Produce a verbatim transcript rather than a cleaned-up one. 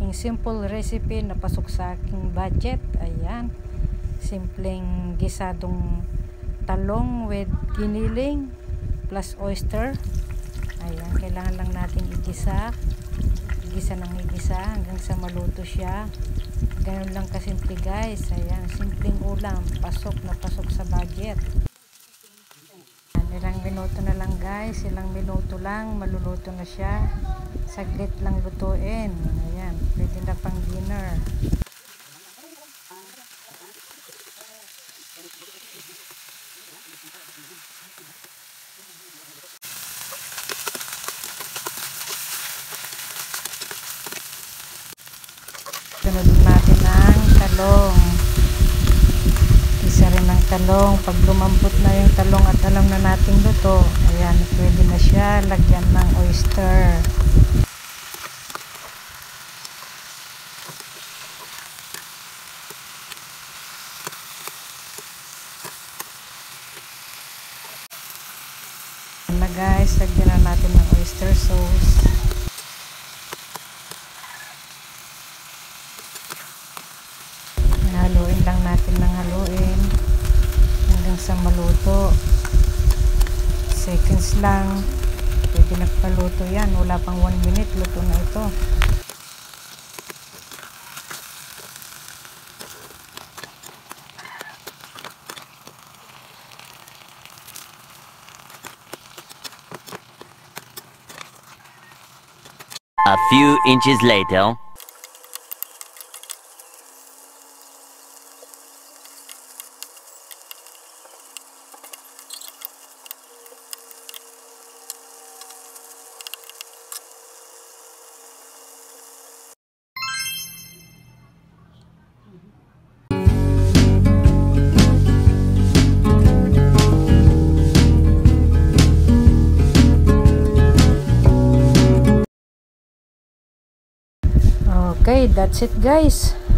aking simple recipe na pasok sa aking budget. Ayan, simpleng gisadong talong with giniling plus oyster. Ayan, kailangan lang natin igisa igisa ng igisa hanggang sa maluto siya. Ganun lang kasimple guys. Ayan, simpleng ulam, pasok na pasok sa budget. Ayan, ilang minuto na lang guys, ilang minuto lang maluluto na siya. Saglit lang lutuin. Ayan, pwede na pang dinner. Sunod natin ang talong. Isa rin ang talong. Pag lumambot na yung talong at alam na nating luto, ayan, pwede na siya lagyan ng oyster. Ayan na guys, lagyan na natin ng oyster sauce. Haluin lang natin ng haluin hanggang sa maluto. Seconds lang, pwede nagpaluto yan. Wala pang one minute, luto na ito. A few inches later. Okay, that's it guys.